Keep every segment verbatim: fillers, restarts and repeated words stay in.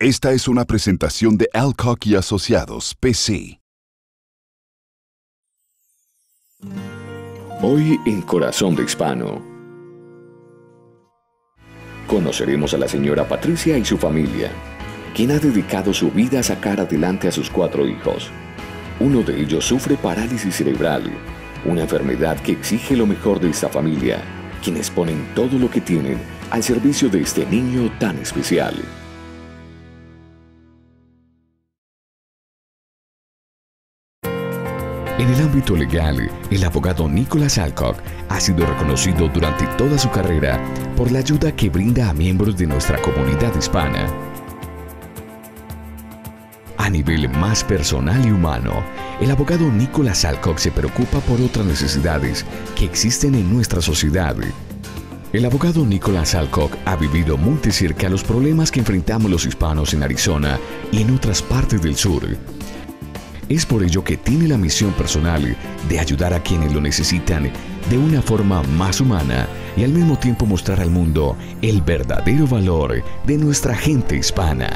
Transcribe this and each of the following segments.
Esta es una presentación de Alcock y Asociados, P C. Hoy en Corazón de Hispano conoceremos a la señora Patricia y su familia, quien ha dedicado su vida a sacar adelante a sus cuatro hijos. Uno de ellos sufre parálisis cerebral, una enfermedad que exige lo mejor de esta familia, quienes ponen todo lo que tienen al servicio de este niño tan especial. En el ámbito legal, el abogado Nicholas Alcock ha sido reconocido durante toda su carrera por la ayuda que brinda a miembros de nuestra comunidad hispana. A nivel más personal y humano, el abogado Nicholas Alcock se preocupa por otras necesidades que existen en nuestra sociedad. El abogado Nicholas Alcock ha vivido muy de cerca los problemas que enfrentamos los hispanos en Arizona y en otras partes del sur. Es por ello que tiene la misión personal de ayudar a quienes lo necesitan de una forma más humana y al mismo tiempo mostrar al mundo el verdadero valor de nuestra gente hispana.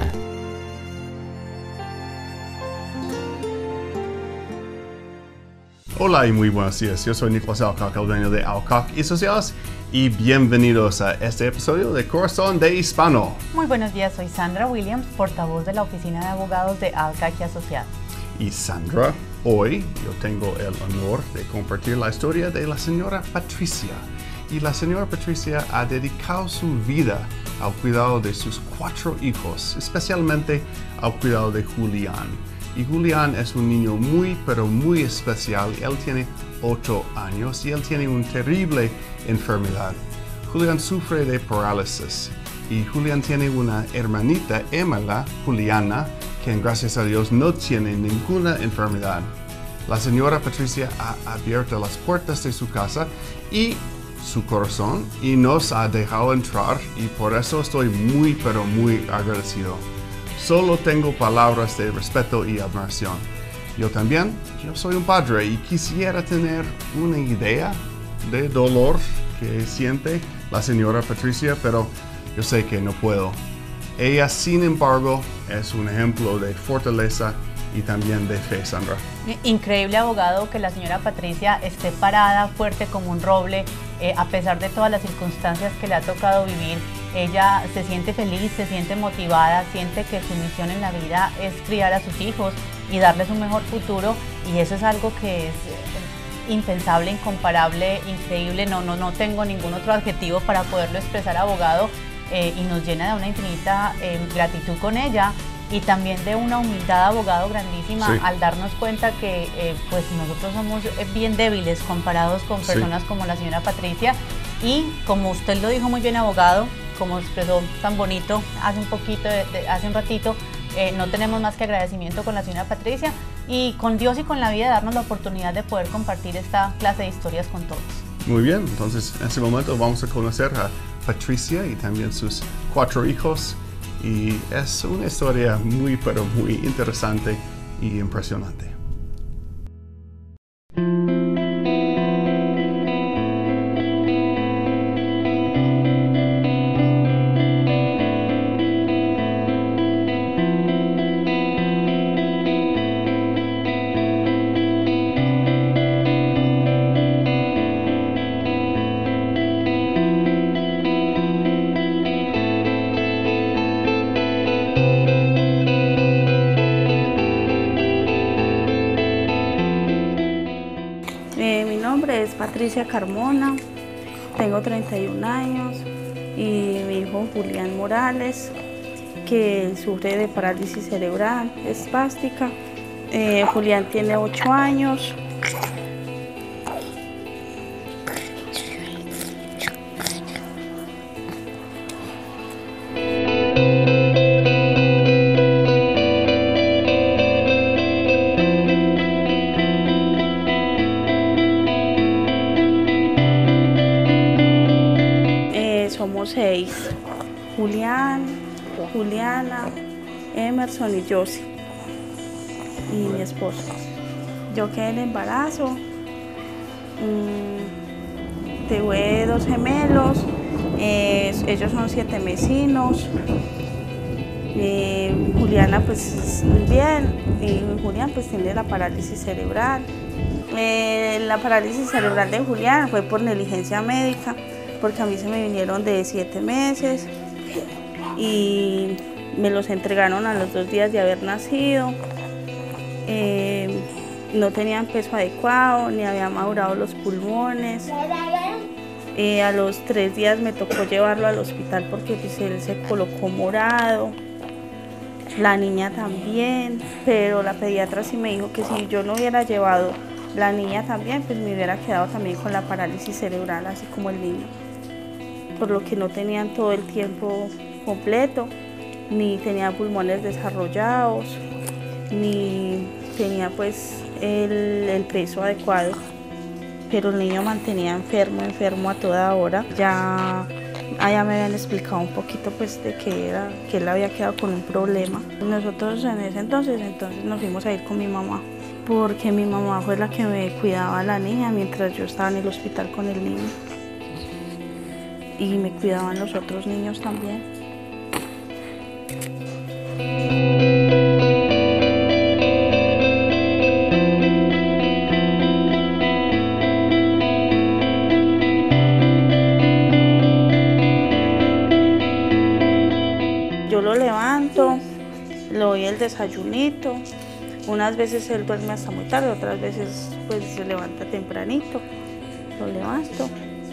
Hola y muy buenos días, yo soy Nicholas Alcock, el dueño de Alcock y Asociados, y bienvenidos a este episodio de Corazón de Hispano. Muy buenos días, soy Sandra Williams, portavoz de la Oficina de Abogados de Alcock y Asociados. Y Sandra, hoy yo tengo el honor de compartir la historia de la señora Patricia. Y la señora Patricia ha dedicado su vida al cuidado de sus cuatro hijos, especialmente al cuidado de Julián. Y Julián es un niño muy, pero muy especial. Él tiene ocho años y él tiene una terrible enfermedad. Julián sufre de parálisis y Julián tiene una hermanita, Emma, Juliana, quien gracias a Dios no tiene ninguna enfermedad. La señora Patricia ha abierto las puertas de su casa y su corazón y nos ha dejado entrar, y por eso estoy muy, pero muy agradecido. Solo tengo palabras de respeto y admiración. Yo también, yo soy un padre y quisiera tener una idea de dolor que siente la señora Patricia, pero yo sé que no puedo. Ella, sin embargo, es un ejemplo de fortaleza y también de fe, Sandra. Increíble, abogado, que la señora Patricia esté parada, fuerte como un roble, eh, a pesar de todas las circunstancias que le ha tocado vivir. Ella se siente feliz, se siente motivada, siente que su misión en la vida es criar a sus hijos y darles un mejor futuro, y eso es algo que es impensable, incomparable, increíble. No, no, no tengo ningún otro adjetivo para poderlo expresar, abogado. Eh, y nos llena de una infinita eh, gratitud con ella, y también de una humildad, abogado, grandísima, sí, al darnos cuenta que eh, pues nosotros somos bien débiles comparados con personas sí. como la señora Patricia. Y como usted lo dijo muy bien, abogado, como expresó tan bonito hace un poquito, de, de, hace un ratito, eh, no tenemos más que agradecimiento con la señora Patricia y con Dios y con la vida, darnos la oportunidad de poder compartir esta clase de historias con todos. Muy bien, entonces en este momento vamos a conocer a Patricia y también sus cuatro hijos, y es una historia muy, pero muy interesante y impresionante. Patricia Carmona, tengo treinta y un años, y mi hijo Julián Morales, que sufre de parálisis cerebral espástica. Eh, Julián tiene ocho años. Somos seis: Julián, Juliana, Emerson y Josie, y mi esposo. Yo quedé en embarazo, mmm, tuve dos gemelos, eh, ellos son siete vecinos, Eh, Juliana pues muy bien, y Julián pues tiene la parálisis cerebral. Eh, la parálisis cerebral de Julián fue por negligencia médica, porque a mí se me vinieron de siete meses y me los entregaron a los dos días de haber nacido. Eh, no tenían peso adecuado, ni había madurado los pulmones. Eh, a los tres días me tocó llevarlo al hospital porque pues, él se colocó morado. La niña también, pero la pediatra sí me dijo que si yo no hubiera llevado la niña también, pues me hubiera quedado también con la parálisis cerebral, así como el niño. Por lo que no tenían todo el tiempo completo, ni tenía pulmones desarrollados, ni tenía pues el, el peso adecuado. Pero el niño mantenía enfermo, enfermo a toda hora. Ya allá me habían explicado un poquito pues de que era, que él había quedado con un problema. Nosotros en ese entonces, entonces nos fuimos a ir con mi mamá, porque mi mamá fue la que me cuidaba a la niña mientras yo estaba en el hospital con el niño. Y me cuidaban los otros niños también. Yo lo levanto, le doy el desayunito. Unas veces él duerme hasta muy tarde, otras veces pues se levanta tempranito. Lo levanto.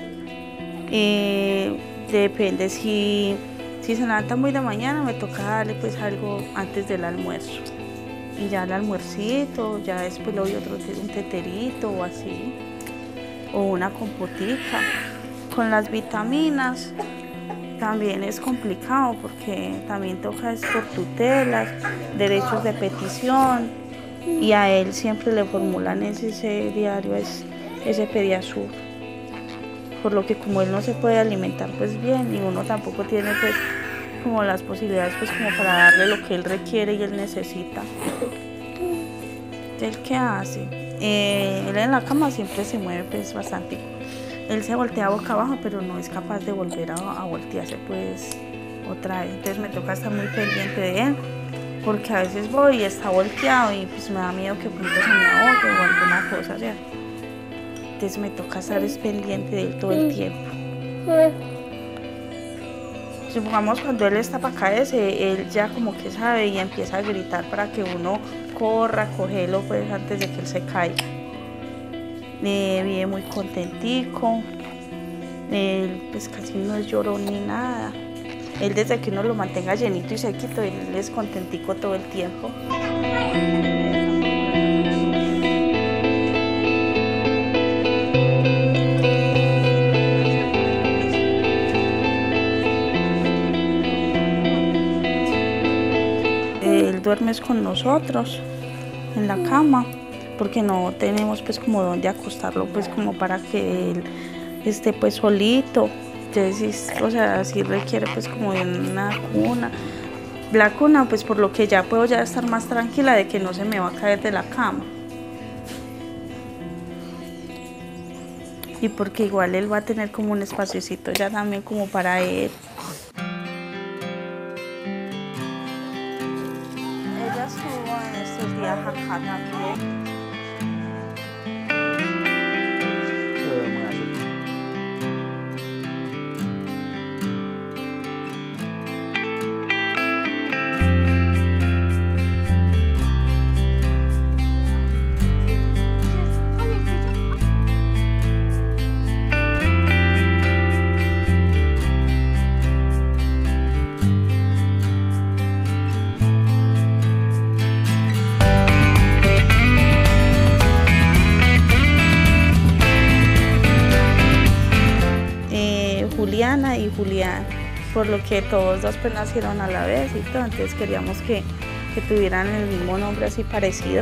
Eh, depende, si, si se levanta muy de mañana me toca darle pues algo antes del almuerzo. Y ya el almuercito, ya después le doy otro un teterito o así. O una compotica. Con las vitaminas también es complicado porque también toca es por tutelas, derechos de petición, y a él siempre le formulan ese, ese diario, ese, ese Pediasur. Por lo que como él no se puede alimentar pues bien y uno tampoco tiene pues como las posibilidades pues como para darle lo que él requiere y él necesita. ¿Él qué hace? Eh, él en la cama siempre se mueve pues bastante. Él se voltea boca abajo, pero no es capaz de volver a, a voltearse pues otra vez. Entonces me toca estar muy pendiente de él, porque a veces voy y está volteado y pues me da miedo que pronto se me ahogue o alguna cosa, ¿cierto? Entonces me toca estar pendiente de él todo el tiempo. Supongamos cuando él está para caerse, él ya como que sabe y empieza a gritar para que uno corra, cogelo pues antes de que él se caiga. Eh, vive muy contentico, él pues casi no es llorón ni nada. Él desde que uno lo mantenga llenito y sequito, él es contentico todo el tiempo. Él duerme con nosotros en la cama, porque no tenemos pues como dónde acostarlo pues como para que él esté pues solito. Entonces, o sea, sí requiere pues como de una cuna. La cuna pues por lo que ya puedo ya estar más tranquila de que no se me va a caer de la cama. Y porque igual él va a tener como un espaciocito ya también como para él. Ella estuvo en estos días acá también. Juliana y Julián, por lo que todos dos pues nacieron a la vez y todo, entonces queríamos que, que tuvieran el mismo nombre así parecido.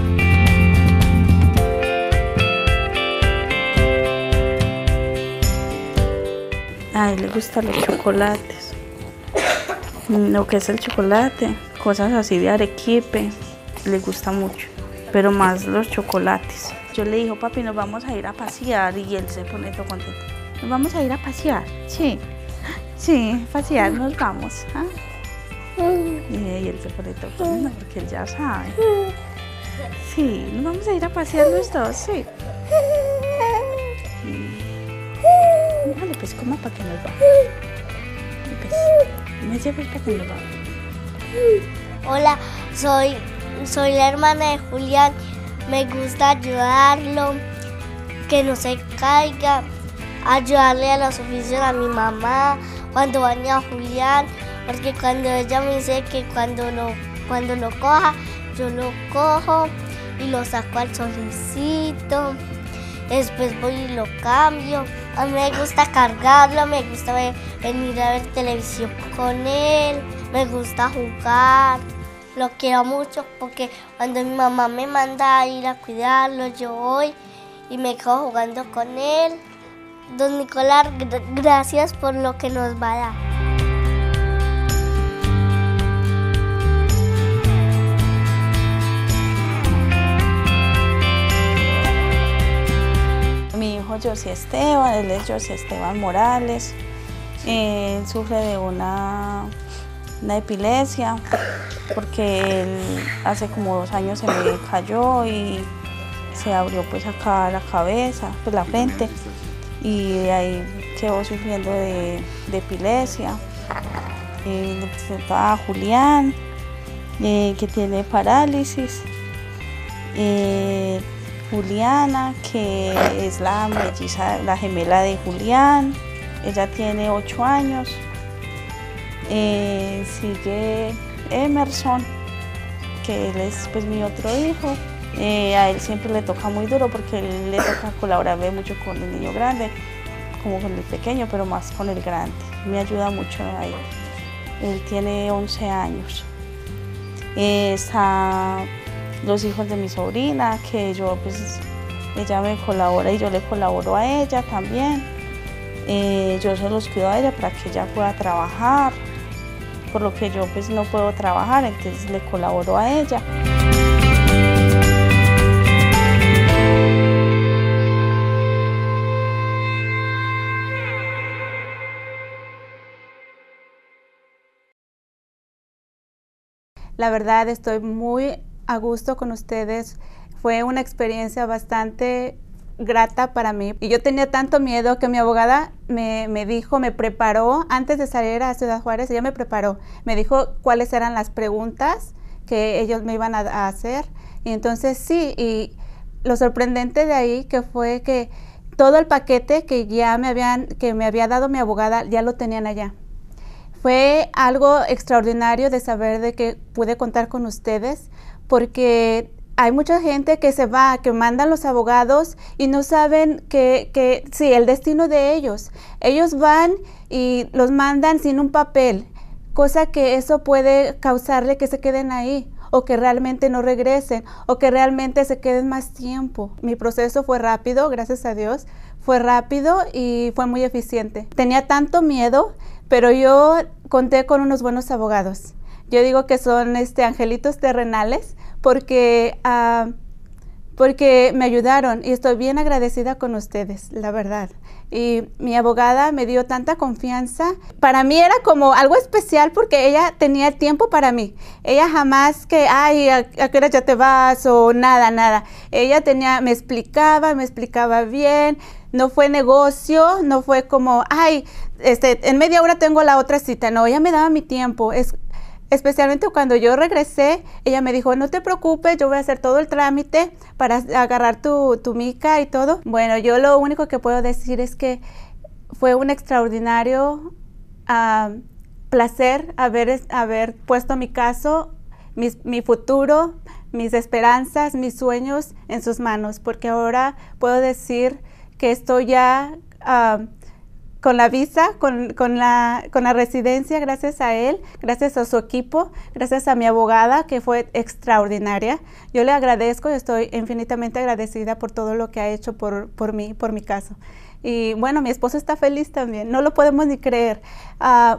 A él le gustan los chocolates, lo que es el chocolate, cosas así de arequipe, le gusta mucho, pero más los chocolates. Yo le dije, papi, nos vamos a ir a pasear, y él se pone todo contento. ¿Nos vamos a ir a pasear? Sí, sí, pasear nos vamos. ¿Ah? Y, y él se pone todo contento porque él ya sabe. Sí, nos vamos a ir a pasear los dos, sí. Vale, pues coma para que nos vamos. Pues, me llevo para que nos vamos. Hola, soy, soy la hermana de Julián. Me gusta ayudarlo, que no se caiga, ayudarle a los oficios a mi mamá cuando baña a Julián, porque cuando ella me dice que cuando lo, cuando lo coja, yo lo cojo y lo saco al solecito. Después voy y lo cambio. A mí me gusta cargarlo, me gusta ver, venir a ver televisión con él, me gusta jugar. Lo quiero mucho porque cuando mi mamá me manda a ir a cuidarlo, yo voy y me quedo jugando con él. Don Nicolás, gracias por lo que nos va a dar. Mi hijo José Esteban, él es José Esteban Morales, él sufre de una, una epilepsia porque él hace como dos años se me cayó y se abrió pues acá la cabeza, pues la frente, y de ahí quedó sufriendo de, de epilepsia. Eh, le presenta a Julián, eh, que tiene parálisis. Eh, Juliana, que es la melliza, la gemela de Julián, ella tiene ocho años. Eh, sigue Emerson, que él es pues mi otro hijo. Eh, a él siempre le toca muy duro porque él le toca colaborar mucho con el niño grande, como con el pequeño, pero más con el grande. Me ayuda mucho ahí. Él tiene once años. Eh, está los hijos de mi sobrina, que yo pues ella me colabora y yo le colaboro a ella también. Eh, yo se los cuido a ella para que ella pueda trabajar, por lo que yo pues no puedo trabajar, entonces le colaboro a ella. La verdad estoy muy a gusto con ustedes. Fue una experiencia bastante grata para mí. Y yo tenía tanto miedo que mi abogada me, me dijo, me preparó, antes de salir a Ciudad Juárez, ella me preparó. Me dijo cuáles eran las preguntas que ellos me iban a, a hacer. Y entonces sí, y lo sorprendente de ahí que fue que todo el paquete que ya me habían, que me había dado mi abogada, ya lo tenían allá. Fue algo extraordinario de saber de que pude contar con ustedes, porque hay mucha gente que se va, que mandan los abogados y no saben que, que sí, el destino de ellos. Ellos van y los mandan sin un papel, cosa que eso puede causarle que se queden ahí, o que realmente no regresen, o que realmente se queden más tiempo. Mi proceso fue rápido, gracias a Dios, fue rápido y fue muy eficiente. Tenía tanto miedo, pero yo conté con unos buenos abogados. Yo digo que son este, angelitos terrenales, porque, uh, porque me ayudaron y estoy bien agradecida con ustedes, la verdad. Y mi abogada me dio tanta confianza. Para mí era como algo especial porque ella tenía tiempo para mí. Ella jamás que, ay, ¿a, a qué hora ya te vas? O nada, nada. Ella tenía, me explicaba, me explicaba bien. No fue negocio, no fue como, ay, este, en media hora tengo la otra cita. No, ella me daba mi tiempo. Es, especialmente cuando yo regresé, ella me dijo, no te preocupes, yo voy a hacer todo el trámite para agarrar tu, tu mica y todo. Bueno, yo lo único que puedo decir es que fue un extraordinario uh, placer haber, haber puesto mi caso, mi, mi futuro, mis esperanzas, mis sueños en sus manos, porque ahora puedo decir que estoy ya uh, con la visa, con, con, la, con la residencia, gracias a él, gracias a su equipo, gracias a mi abogada, que fue extraordinaria. Yo le agradezco y estoy infinitamente agradecida por todo lo que ha hecho por, por mí, por mi caso. Y bueno, mi esposo está feliz también, no lo podemos ni creer. Uh,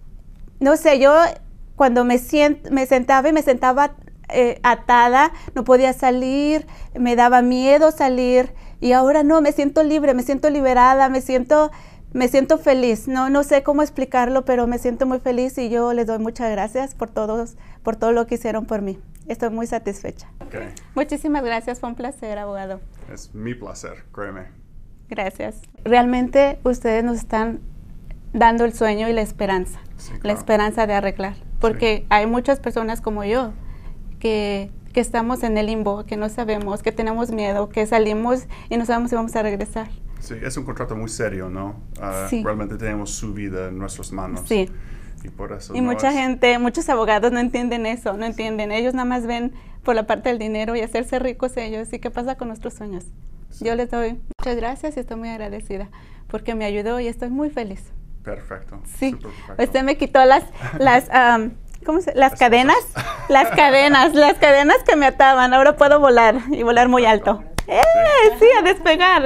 no sé, yo cuando me, sient, me sentaba y me sentaba eh, atada, no podía salir, me daba miedo salir. Y ahora no, me siento libre, me siento liberada, me siento me siento feliz, no, no sé cómo explicarlo, pero me siento muy feliz y yo les doy muchas gracias por, todos, por todo lo que hicieron por mí. Estoy muy satisfecha. Okay. Muchísimas gracias, fue un placer, abogado. Es mi placer, créeme. Gracias. Realmente ustedes nos están dando el sueño y la esperanza, Sí, claro. la esperanza de arreglar, porque Sí. hay muchas personas como yo que, que estamos en el limbo, que no sabemos, que tenemos miedo, que salimos y no sabemos si vamos a regresar. Sí, es un contrato muy serio, ¿no? Uh, Sí. Realmente tenemos su vida en nuestras manos. Sí. Y por eso Y no mucha es- gente, muchos abogados no entienden eso, no entienden. Ellos nada más ven por la parte del dinero y hacerse ricos ellos. ¿Y qué pasa con nuestros sueños? Sí. Yo les doy muchas gracias y estoy muy agradecida porque me ayudó y estoy muy feliz. Perfecto. Sí, Súper perfecto. usted me quitó las, las, um, ¿cómo se? Las Las cadenas, las cadenas, las cadenas que me ataban. Ahora puedo volar y volar muy alto. ¡Eh! Sí, a despegar.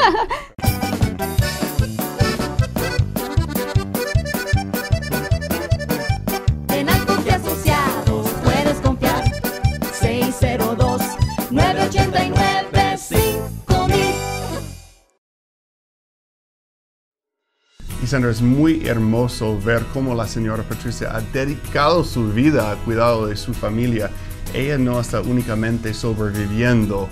En Alcock y Asociados puedes confiar. seis cero dos, nueve ocho nueve, cinco mil. Y Sandra, es muy hermoso ver cómo la señora Patricia ha dedicado su vida al cuidado de su familia. Ella no está únicamente sobreviviendo,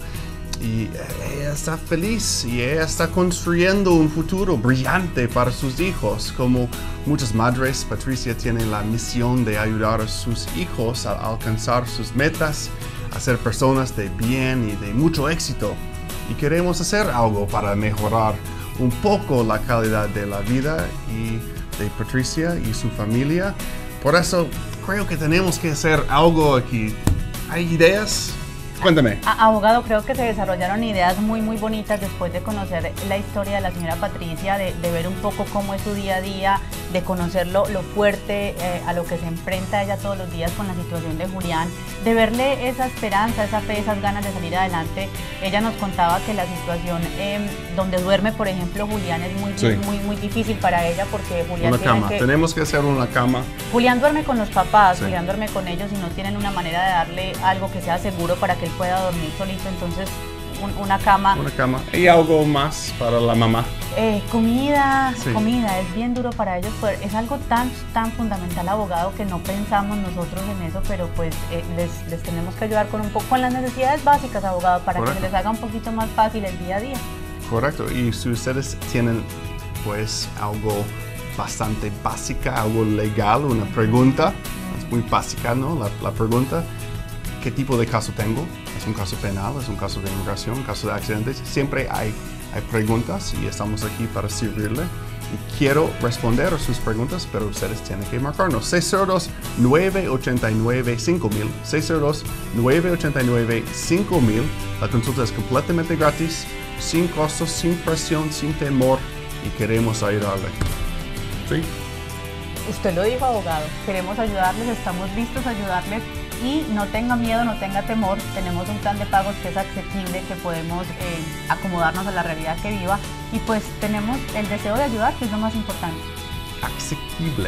y ella está feliz y ella está construyendo un futuro brillante para sus hijos. Como muchas madres, Patricia tiene la misión de ayudar a sus hijos a alcanzar sus metas, a ser personas de bien y de mucho éxito. Y queremos hacer algo para mejorar un poco la calidad de la vida y de Patricia y su familia. Por eso creo que tenemos que hacer algo aquí. ¿Hay ideas? Cuéntame. A- abogado, creo que se desarrollaron ideas muy muy bonitas después de conocer la historia de la señora Patricia, de, de ver un poco cómo es su día a día, de conocer lo, lo fuerte eh, a lo que se enfrenta ella todos los días con la situación de Julián, de verle esa esperanza, esa fe, esas ganas de salir adelante. Ella nos contaba que la situación eh, donde duerme, por ejemplo, Julián es muy, Sí. muy, muy difícil para ella porque Julián Una tiene cama. que... Tenemos que hacer una cama. Julián duerme con los papás, Sí. Julián duerme con ellos y no tienen una manera de darle algo que sea seguro para que él pueda dormir solito, entonces un- una cama, Una cama. ¿Y algo más para la mamá? eh, comida, Sí. comida, es bien duro para ellos, pues, es algo tan, tan fundamental, abogado, que no pensamos nosotros en eso, pero pues eh, les, les tenemos que ayudar con un poco, con las necesidades básicas, abogado, para Correcto. que se les haga un poquito más fácil el día a día. Correcto. Y si ustedes tienen pues algo bastante básica, algo legal, una pregunta, es muy básica, ¿no? La, la pregunta, ¿qué tipo de caso tengo? ¿Es un caso penal? ¿Es un caso de inmigración? ¿Un caso de accidentes? Siempre hay, hay preguntas y estamos aquí para servirle. Y quiero responder a sus preguntas, pero ustedes tienen que marcarnos. seis cero dos, nueve ocho nueve, cinco mil. seis cero dos, nueve ocho nueve, cinco mil. La consulta es completamente gratis, sin costos, sin presión, sin temor, y queremos ayudarle. ¿Sí? Usted lo dijo, abogado, queremos ayudarles, estamos listos a ayudarles y no tenga miedo, no tenga temor, tenemos un plan de pagos que es asequible, que podemos eh, acomodarnos a la realidad que viva y pues tenemos el deseo de ayudar, que es lo más importante. Asequible.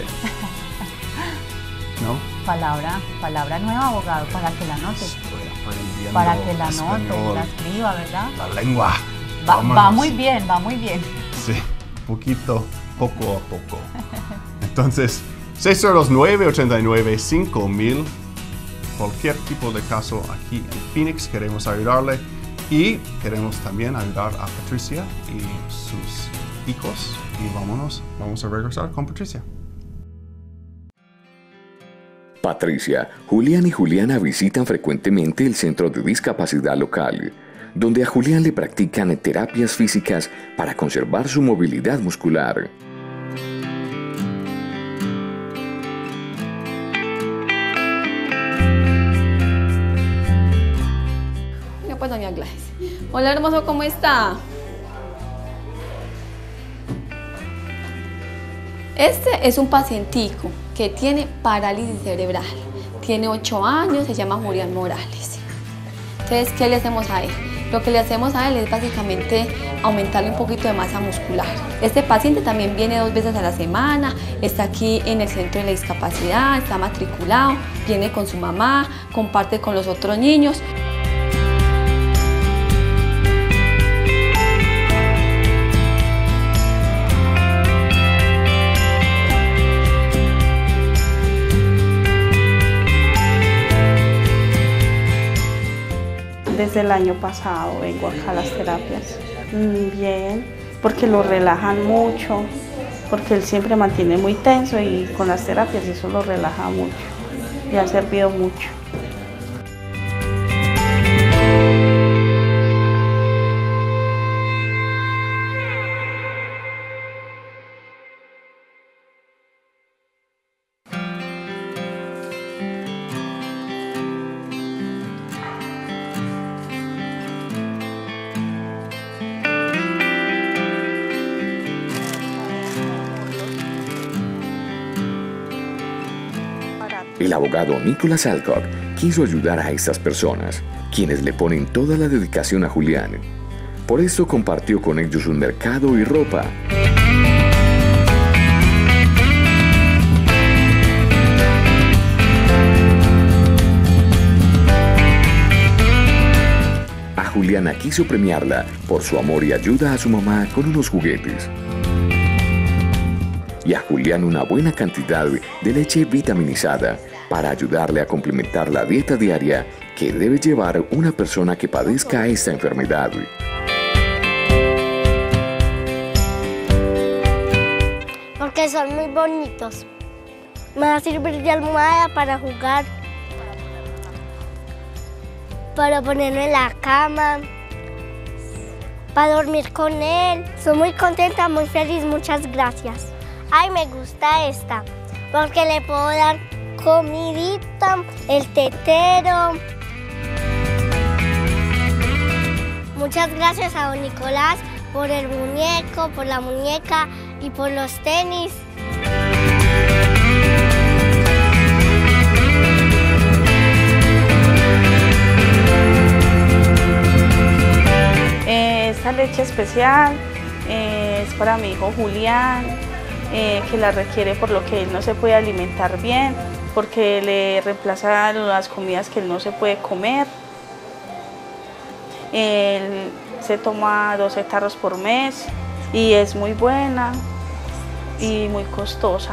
¿No? Palabra, palabra nueva, abogado, para que la note, Estoy aprendiendo para que la note, español. la escriba, ¿verdad? La lengua. Va, va Vámonos. muy bien, va muy bien. Sí, poquito, poco a poco. Entonces, seis cero dos, nueve ocho nueve, cinco mil. Cualquier tipo de caso aquí en Phoenix, queremos ayudarle. Y queremos también ayudar a Patricia y sus hijos. Y vámonos, vamos a regresar con Patricia. Patricia, Julián y Juliana visitan frecuentemente el centro de discapacidad local, donde a Julián le practican terapias físicas para conservar su movilidad muscular. Venga, pues, doña Gladys. Hola, hermoso, ¿cómo está? Este es un pacientico que tiene parálisis cerebral. Tiene ocho años, se llama Julián Morales. Entonces, ¿qué le hacemos a él? Lo que le hacemos a él es básicamente aumentarle un poquito de masa muscular. Este paciente también viene dos veces a la semana, está aquí en el centro de la discapacidad, está matriculado, viene con su mamá, comparte con los otros niños. Desde el año pasado vengo acá a las terapias. Mm, bien, porque lo relajan mucho, porque él siempre mantiene muy tenso y con las terapias eso lo relaja mucho y ha servido mucho. El abogado Nicholas Alcock quiso ayudar a estas personas, quienes le ponen toda la dedicación a Julián. Por eso compartió con ellos un mercado y ropa. A Juliana quiso premiarla por su amor y ayuda a su mamá con unos juguetes. Y a Julián una buena cantidad de leche vitaminizada para ayudarle a complementar la dieta diaria que debe llevar una persona que padezca esta enfermedad. Porque son muy bonitos. Me va a servir de almohada para jugar, para ponerlo en la cama, para dormir con él. Soy muy contenta, muy feliz, muchas gracias. Ay, me gusta esta, porque le puedo dar comidita, el tetero. Muchas gracias a don Nicolás por el muñeco, por la muñeca y por los tenis. Eh, esta leche especial eh, es para mi hijo Julián. Eh, que la requiere por lo que él no se puede alimentar bien, porque le reemplaza las comidas que él no se puede comer. Él se toma doce tarros por mes y es muy buena y muy costosa.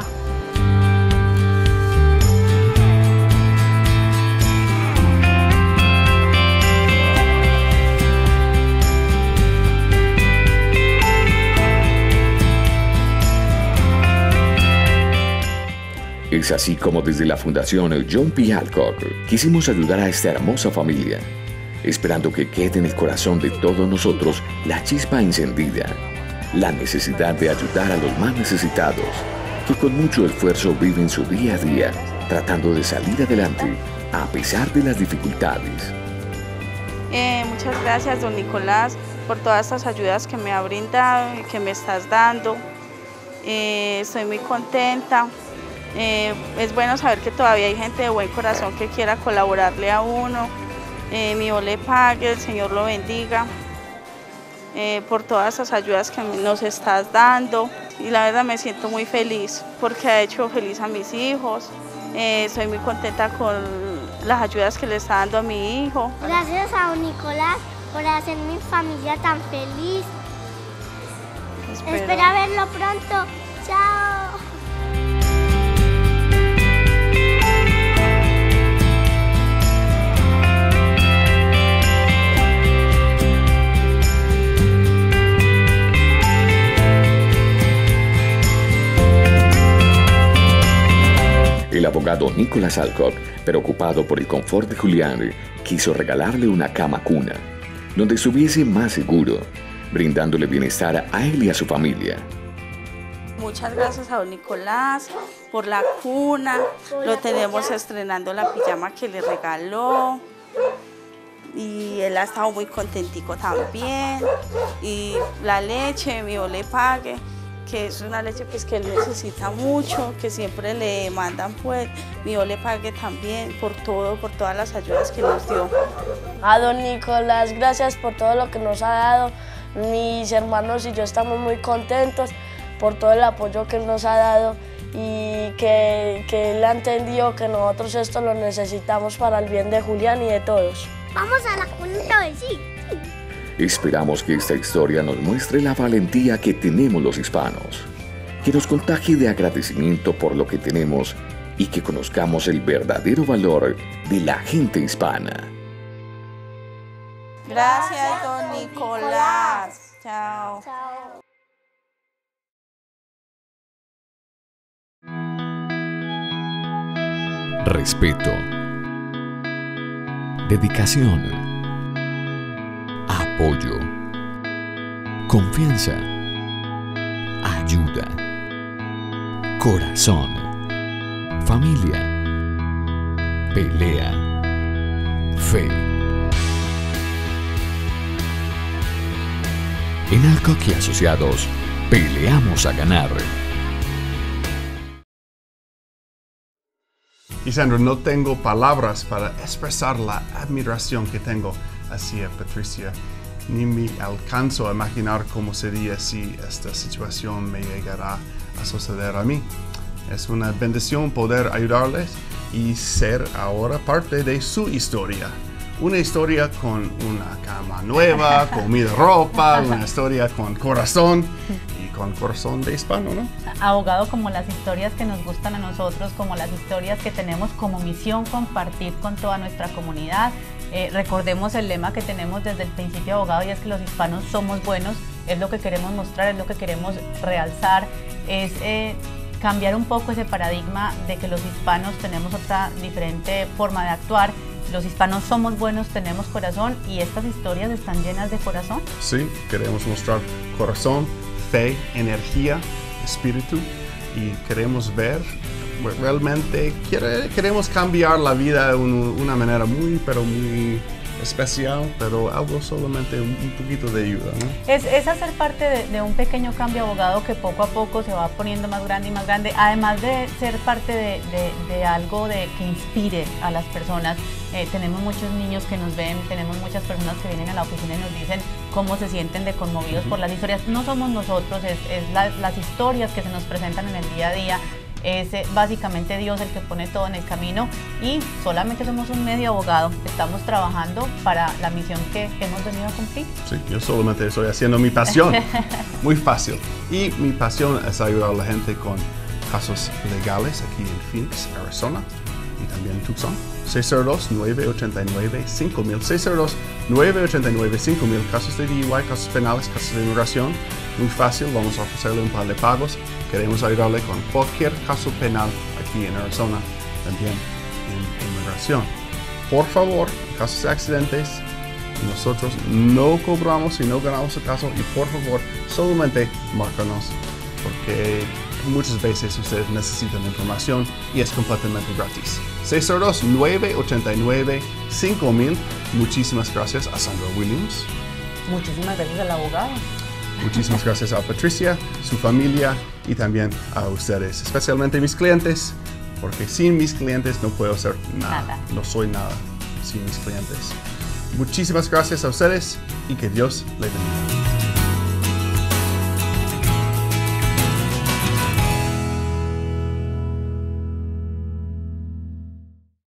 Es así como desde la Fundación John P. Alcock quisimos ayudar a esta hermosa familia, esperando que quede en el corazón de todos nosotros la chispa encendida, la necesidad de ayudar a los más necesitados, que con mucho esfuerzo viven su día a día, tratando de salir adelante a pesar de las dificultades. Eh, muchas gracias, don Nicolás, por todas estas ayudas que me ha brindado y que me estás dando. Eh, estoy muy contenta. Eh, es bueno saber que todavía hay gente de buen corazón que quiera colaborarle a uno. Eh, mi Dios le pague, el Señor lo bendiga eh, por todas esas ayudas que nos estás dando. Y la verdad me siento muy feliz porque ha hecho feliz a mis hijos. Eh, estoy muy contenta con las ayudas que le está dando a mi hijo. Gracias a don Nicolás por hacer mi familia tan feliz. Espero, Espero verlo pronto. Chao. El abogado Nicholas Alcock, preocupado por el confort de Julián, quiso regalarle una cama cuna, donde estuviese más seguro, brindándole bienestar a él y a su familia. Muchas gracias a don Nicolás por la cuna. Lo tenemos estrenando la pijama que le regaló. Y él ha estado muy contentico también. Y la leche, mi Dios le pague, que es una leche pues, que él necesita mucho, que siempre le mandan, pues, mi Dios le pague también por todo, por todas las ayudas que nos dio. A don Nicolás, gracias por todo lo que nos ha dado. Mis hermanos y yo estamos muy contentos por todo el apoyo que él nos ha dado y que, que él ha entendido que nosotros esto lo necesitamos para el bien de Julián y de todos. Vamos a la cunita de sí. Esperamos que esta historia nos muestre la valentía que tenemos los hispanos, que nos contagie de agradecimiento por lo que tenemos y que conozcamos el verdadero valor de la gente hispana. Gracias, don Nicolás. Chao. Chao. Respeto, dedicación, apoyo, confianza, ayuda, corazón, familia, pelea, fe. En Alcock y Asociados, peleamos a ganar. Y Sandra, no tengo palabras para expresar la admiración que tengo hacia Patricia. Ni me alcanzo a imaginar cómo sería si esta situación me llegara a suceder a mí. Es una bendición poder ayudarles y ser ahora parte de su historia. Una historia con una cama nueva, comida, ropa, una historia con corazón y con corazón de hispano, ¿no? Abogado, como las historias que nos gustan a nosotros, como las historias que tenemos como misión compartir con toda nuestra comunidad. Eh, recordemos el lema que tenemos desde el principio, abogado, y es que los hispanos somos buenos, es lo que queremos mostrar, es lo que queremos realzar, es eh, cambiar un poco ese paradigma de que los hispanos tenemos otra diferente forma de actuar. Los hispanos somos buenos, tenemos corazón, y estas historias están llenas de corazón. Sí, queremos mostrar corazón, fe, energía, espíritu, y queremos ver, realmente quiere, queremos cambiar la vida de un, una manera muy, pero muy especial, pero algo solamente un, un poquito de ayuda, ¿no? Es, es hacer parte de, de un pequeño cambio, abogado, que poco a poco se va poniendo más grande y más grande, además de ser parte de, de, de algo de, que inspire a las personas. Eh, tenemos muchos niños que nos ven, tenemos muchas personas que vienen a la oficina y nos dicen cómo se sienten de conmovidos uh-huh. por las historias. No somos nosotros, es, es la, las historias que se nos presentan en el día a día. Es eh, básicamente Dios el que pone todo en el camino, y solamente somos un medio, abogado. Estamos trabajando para la misión que hemos venido a cumplir. Sí, yo solamente estoy haciendo mi pasión. Muy fácil. Y mi pasión es ayudar a la gente con casos legales aquí en Phoenix, Arizona, y también en Tucson. seis cero dos, nueve ocho nueve, cinco mil. seis cero dos, nueve ocho nueve, cinco mil. Casos de D U I, casos penales, casos de inmigración. Muy fácil, vamos a ofrecerle un par de pagos. Queremos ayudarle con cualquier caso penal aquí en Arizona, también en inmigración. Por favor, casos de accidentes, nosotros no cobramos si no ganamos el caso, y por favor, solamente márcanos, porque muchas veces ustedes necesitan información y es completamente gratis. seis cero dos, nueve ocho nueve, cinco mil. Muchísimas gracias a Sandra Williams. Muchísimas gracias al abogado. Muchísimas gracias a Patricia, su familia, y también a ustedes, especialmente mis clientes, porque sin mis clientes no puedo hacer nada. nada. No soy nada sin mis clientes. Muchísimas gracias a ustedes y que Dios les bendiga.